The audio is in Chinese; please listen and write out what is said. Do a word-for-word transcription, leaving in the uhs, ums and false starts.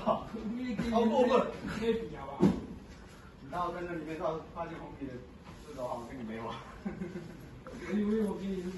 好？ 超过分， 可以比好不好？ 你让我在那里面到发现红皮的这种好，我跟你没完。 我以为我给你是